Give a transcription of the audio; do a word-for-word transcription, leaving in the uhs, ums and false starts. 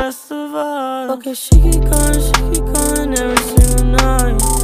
rest of us. Okay, she keep going, she keep going every single night.